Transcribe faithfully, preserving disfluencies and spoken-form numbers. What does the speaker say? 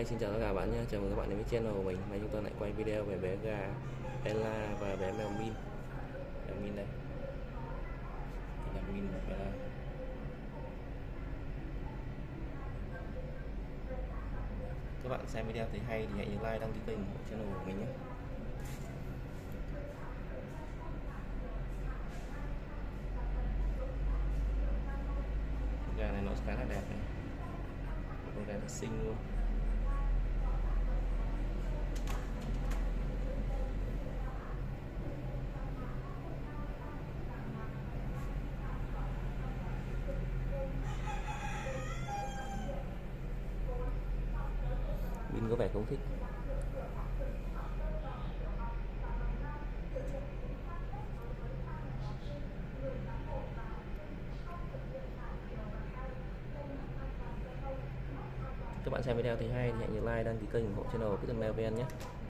Hi, xin chào tất cả các bạn nhé. Chào mừng các bạn đến với channel của mình. Hôm nay chúng ta lại quay video về bé gà Ella và bé mèo Min. Mèo Min đây. Đây là Min và Ella. Các bạn xem video thấy hay thì hãy nhớ like, đăng ký kênh ủng hộ channel của mình nhé. Gà này nó khá là đẹp này. Con gà nó xinh luôn. Min có vẻ không thích. Các bạn xem video thấy hay thì hãy nhớ like, đăng ký kênh ủng hộ channel Kitchen Mèo vê en nhé.